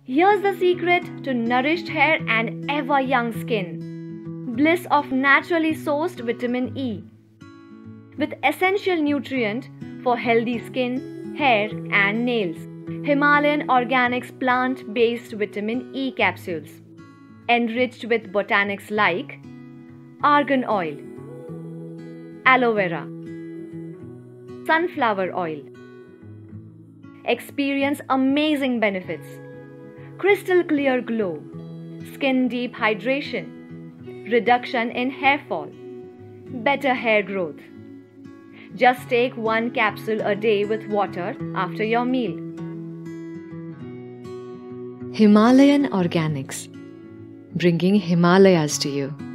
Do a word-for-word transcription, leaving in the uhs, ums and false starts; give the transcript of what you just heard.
Here's the secret to nourished hair and ever young skin. Bliss of naturally sourced vitamin E with essential nutrient for healthy skin, hair and nails. Himalayan Organics plant-based vitamin E capsules, enriched with botanics like argan oil, aloe vera, sunflower oil. Experience amazing benefits: crystal clear glow, skin deep hydration, reduction in hair fall, better hair growth. Just take one capsule a day with water after your meal. Himalayan Organics, bringing Himalayas to you.